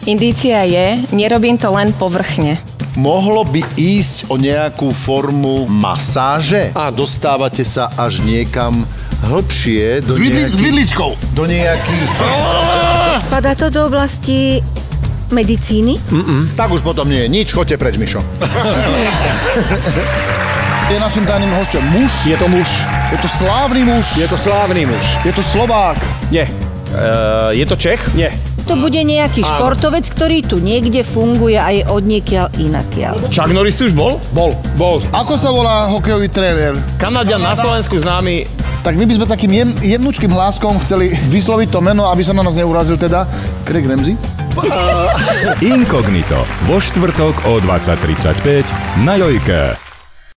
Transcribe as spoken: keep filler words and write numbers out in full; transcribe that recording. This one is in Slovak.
Indícia je, nerobím to len povrchne. Mohlo by ísť o nejakú formu masáže? A dostávate sa až niekam hlbšie do Vidli, nejakých... S vidličkou. Do nejakých... Spadá to do oblasti medicíny? Mm-mm. Tak už potom nie je nič, choďte preč, Mišo. Je našim tajným hosťom muž. Je to muž. Je to slávny muž. Je to slávny muž. Je to Slovák. Nie. Uh, je to Čech? Nie. To bude nejaký športovec, ktorý tu niekde funguje a je odniekiaľ inakiaľ. Chuck Norris tu už bol? Bol. Bol. Ako sa volá hokejový tréner? Kanaďan na Slovensku známy. Tak my by sme takým jem, jemnučkým hláskom chceli vysloviť to meno, aby sa na nás neurazil teda Craig Ramsey. Inkognito vo štvrtok o dvadsať tridsaťpäť na Jojke.